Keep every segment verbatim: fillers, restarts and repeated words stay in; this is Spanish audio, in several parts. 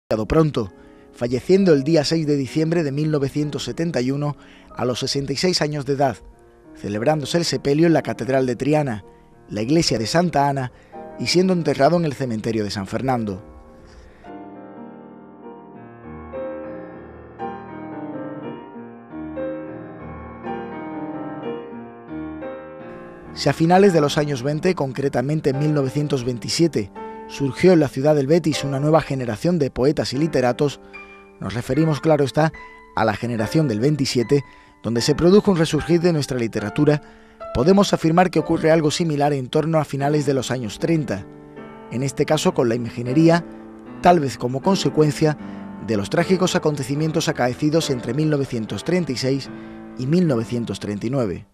pronto, falleciendo el día seis de diciembre de mil novecientos setenta y uno a los sesenta y seis años de edad, celebrándose el sepelio en la Catedral de Triana, la iglesia de Santa Ana y siendo enterrado en el cementerio de San Fernando. Si a finales de los años veinte, concretamente en mil novecientos veintisiete, surgió en la ciudad del Betis una nueva generación de poetas y literatos, nos referimos, claro está, a la generación del veintisiete, donde se produjo un resurgir de nuestra literatura. Podemos afirmar que ocurre algo similar en torno a finales de los años treinta, en este caso con la imaginería, tal vez como consecuencia de los trágicos acontecimientos acaecidos entre mil novecientos treinta y seis y mil novecientos treinta y nueve.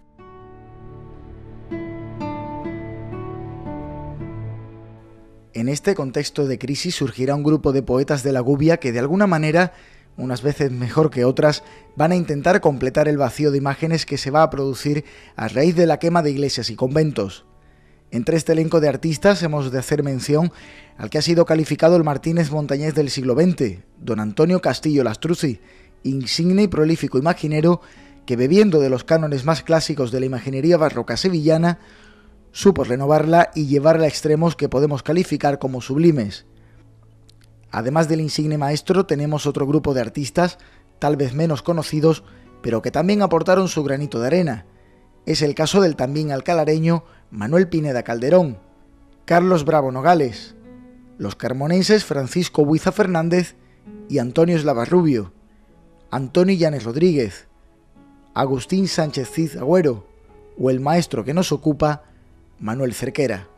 En este contexto de crisis surgirá un grupo de poetas de la Gubia que de alguna manera, unas veces mejor que otras, van a intentar completar el vacío de imágenes que se va a producir a raíz de la quema de iglesias y conventos. Entre este elenco de artistas hemos de hacer mención al que ha sido calificado el Martínez Montañés del siglo veinte, don Antonio Castillo Lastruzzi, insigne y prolífico imaginero que, bebiendo de los cánones más clásicos de la imaginería barroca sevillana, supo renovarla y llevarla a extremos que podemos calificar como sublimes. Además del insigne maestro, tenemos otro grupo de artistas, tal vez menos conocidos, pero que también aportaron su granito de arena. Es el caso del también alcalareño Manuel Pineda Calderón, Carlos Bravo Nogales, los carmonenses Francisco Buiza Fernández y Antonio Eslavarrubio, Antonio Llanes Rodríguez, Agustín Sánchez Cid Agüero o el maestro que nos ocupa, Manuel Cerquera.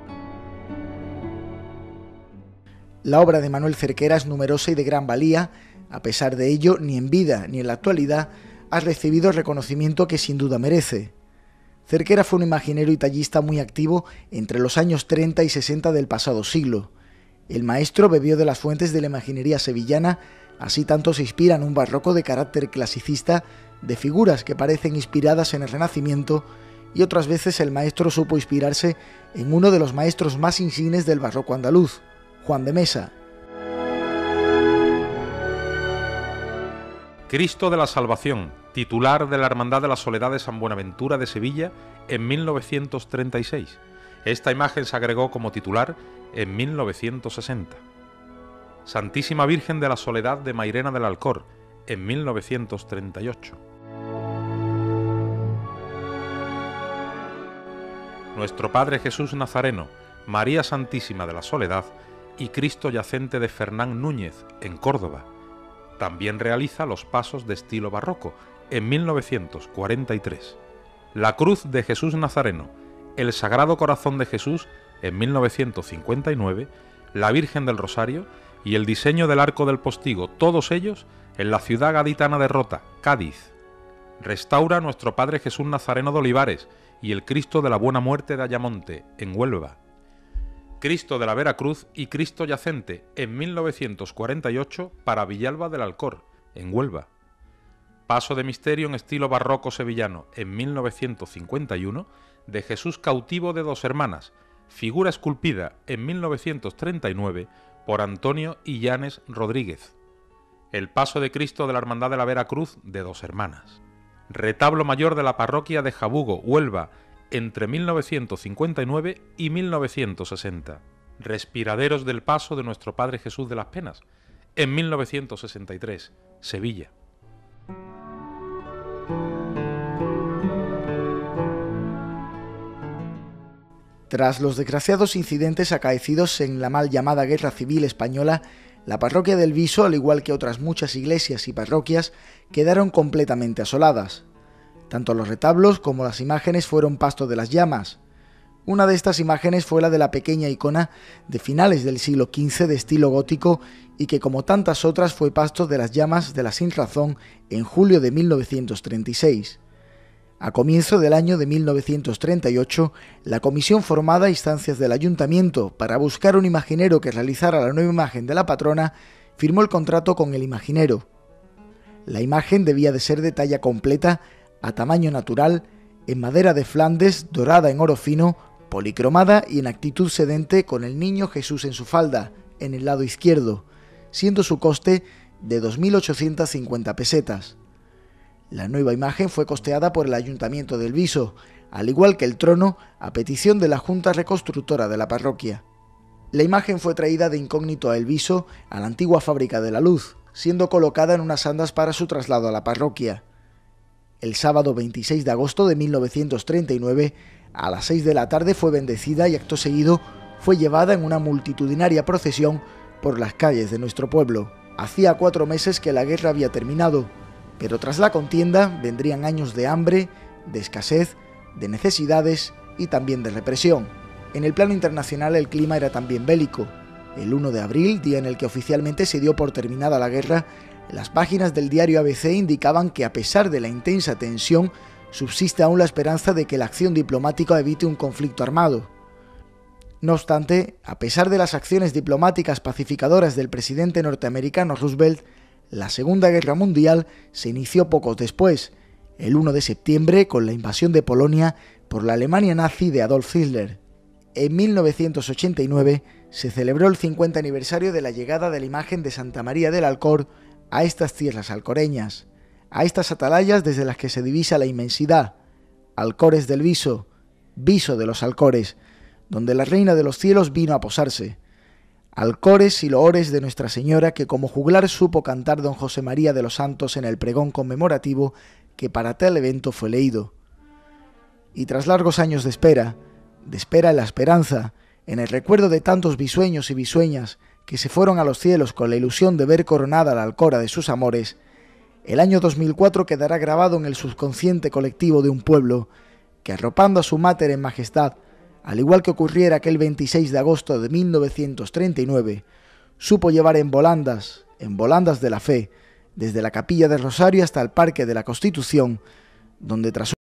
La obra de Manuel Cerquera es numerosa y de gran valía. A pesar de ello, ni en vida ni en la actualidad ha recibido el reconocimiento que sin duda merece. Cerquera fue un imaginero y tallista muy activo entre los años treinta y sesenta del pasado siglo. El maestro bebió de las fuentes de la imaginería sevillana, así tanto se inspira en un barroco de carácter clasicista, de figuras que parecen inspiradas en el Renacimiento, y otras veces el maestro supo inspirarse en uno de los maestros más insignes del barroco andaluz, Juan de Mesa. Cristo de la Salvación, titular de la Hermandad de la Soledad de San Buenaventura de Sevilla en mil novecientos treinta y seis. Esta imagen se agregó como titular en mil novecientos sesenta. Santísima Virgen de la Soledad de Mairena del Alcor en mil novecientos treinta y ocho. Nuestro Padre Jesús Nazareno, María Santísima de la Soledad y Cristo Yacente de Fernán Núñez, en Córdoba. También realiza los pasos de estilo barroco, en mil novecientos cuarenta y tres. La Cruz de Jesús Nazareno, el Sagrado Corazón de Jesús, en mil novecientos cincuenta y nueve, la Virgen del Rosario y el diseño del Arco del Postigo, todos ellos en la ciudad gaditana de Rota, Cádiz. Restaura Nuestro Padre Jesús Nazareno de Olivares y el Cristo de la Buena Muerte de Ayamonte, en Huelva. Cristo de la Veracruz y Cristo Yacente, en mil novecientos cuarenta y ocho, para Villalba del Alcor, en Huelva. Paso de misterio en estilo barroco sevillano, en mil novecientos cincuenta y uno, de Jesús cautivo de Dos Hermanas, figura esculpida en mil novecientos treinta y nueve por Antonio Llanes Rodríguez. El Paso de Cristo de la Hermandad de la Veracruz de Dos Hermanas. Retablo mayor de la parroquia de Jabugo, Huelva, entre mil novecientos cincuenta y nueve y mil novecientos sesenta. Respiraderos del Paso de Nuestro Padre Jesús de las Penas, en mil novecientos sesenta y tres, Sevilla. Tras los desgraciados incidentes acaecidos en la mal llamada Guerra Civil Española, la parroquia del Viso, al igual que otras muchas iglesias y parroquias, quedaron completamente asoladas. Tanto los retablos como las imágenes fueron pasto de las llamas. Una de estas imágenes fue la de la pequeña icona de finales del siglo quince de estilo gótico y que, como tantas otras, fue pasto de las llamas de la Sinrazón en julio de mil novecientos treinta y seis. A comienzo del año de mil novecientos treinta y ocho, la comisión formada a instancias del ayuntamiento para buscar un imaginero que realizara la nueva imagen de la patrona, firmó el contrato con el imaginero. La imagen debía de ser de talla completa, a tamaño natural, en madera de Flandes, dorada en oro fino, policromada y en actitud sedente, con el niño Jesús en su falda, en el lado izquierdo, siendo su coste de dos mil ochocientas cincuenta pesetas. La nueva imagen fue costeada por el Ayuntamiento del Viso, al igual que el trono, a petición de la Junta Reconstructora de la parroquia. La imagen fue traída de incógnito a El Viso, a la antigua Fábrica de la Luz, siendo colocada en unas andas para su traslado a la parroquia. El sábado veintiséis de agosto de mil novecientos treinta y nueve, a las seis de la tarde fue bendecida y acto seguido fue llevada en una multitudinaria procesión por las calles de nuestro pueblo. Hacía cuatro meses que la guerra había terminado, pero tras la contienda vendrían años de hambre, de escasez, de necesidades y también de represión. En el plano internacional el clima era también bélico. El uno de abril, día en el que oficialmente se dio por terminada la guerra, las páginas del diario A B C indicaban que a pesar de la intensa tensión, subsiste aún la esperanza de que la acción diplomática evite un conflicto armado. No obstante, a pesar de las acciones diplomáticas pacificadoras del presidente norteamericano Roosevelt, la Segunda Guerra Mundial se inició poco después, el uno de septiembre, con la invasión de Polonia por la Alemania nazi de Adolf Hitler. En mil novecientos ochenta y nueve se celebró el cincuenta aniversario de la llegada de la imagen de Santa María del Alcor a estas tierras alcoreñas, a estas atalayas desde las que se divisa la inmensidad, Alcores del Viso, Viso de los Alcores, donde la Reina de los Cielos vino a posarse. Alcores y loores de Nuestra Señora que como juglar supo cantar don José María de los Santos en el pregón conmemorativo que para tal evento fue leído. Y tras largos años de espera, de espera en la esperanza, en el recuerdo de tantos bisueños y bisueñas que se fueron a los cielos con la ilusión de ver coronada la alcora de sus amores, el año dos mil cuatro quedará grabado en el subconsciente colectivo de un pueblo que, arropando a su máter en majestad, al igual que ocurriera aquel veintiséis de agosto de mil novecientos treinta y nueve, supo llevar en volandas, en volandas de la fe, desde la Capilla del Rosario hasta el Parque de la Constitución, donde tras